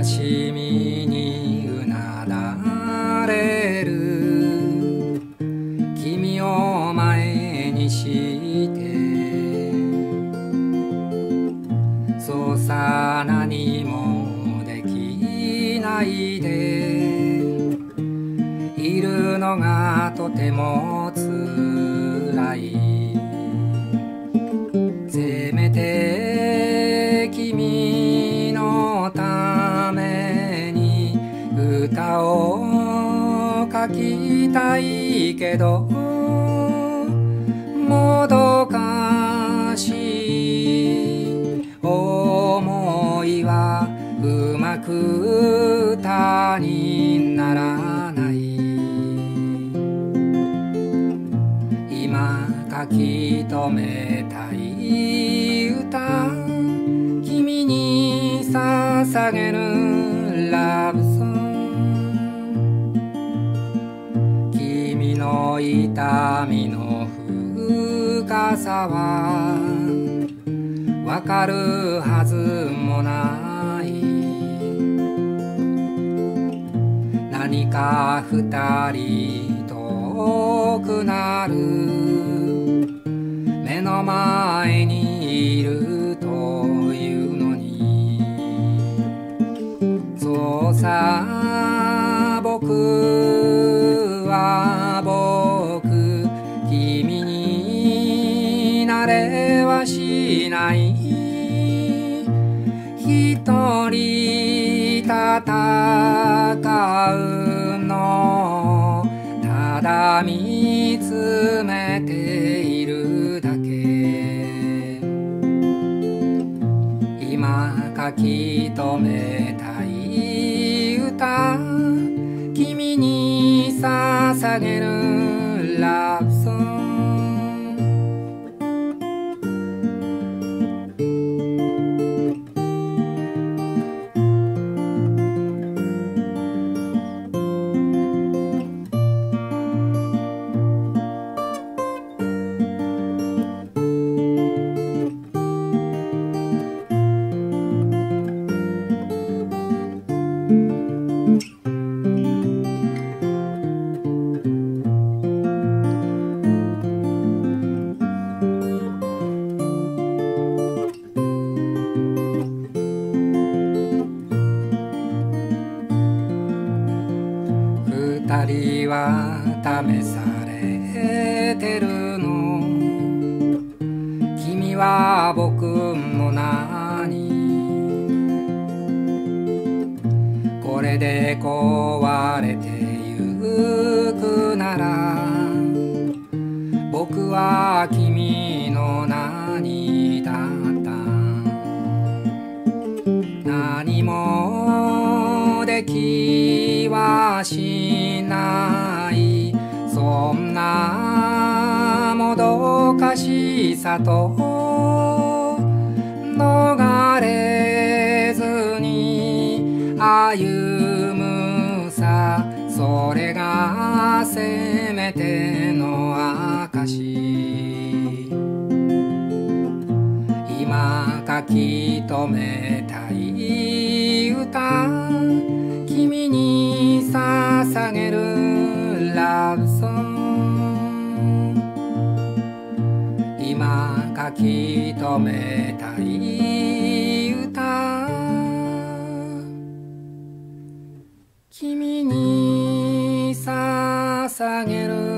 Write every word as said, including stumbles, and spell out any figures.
悲しみにうなだれる君を前にしてそうさ何もできないでいるのがとてもつらいせめて君のために歌を書きたいけどもどかしい思いはうまく歌にならない今書き留めたい歌君に捧げるラブソング君の痛みの深さはわかるはずもない何か二人遠くなる目の前にいるというのにそうさ僕は僕君になれはしない一人戦うのただ見つめているだけ今書き留めたい歌君に捧げるラブソング二人は試されてるの君は僕の何これで壊れてゆくなら僕は君の何だった何もできはしないそんなもどかしさと逃れずに歩むさそれがせめての証今書き留めたい歌君に捧げるラブソング今書き留めたい歌君に捧げる